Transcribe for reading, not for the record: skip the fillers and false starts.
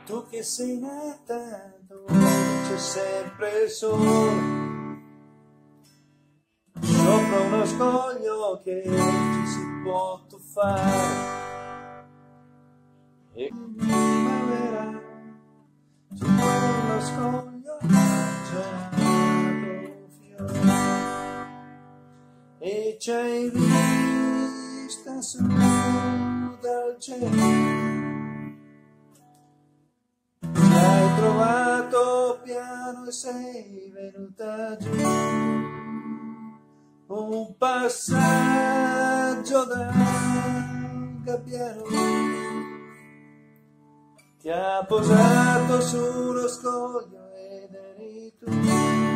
Tu che sei nata dove c'è sempre il sole, sopra uno scoglio che ci si può tuffare, e primavera su quello scoglio mangiato fiore, e ci hai vista su dal cielo. Hai trovato piano e sei venuta giù, un passaggio da gabbiano ti ha posato sullo scoglio ed eri tu.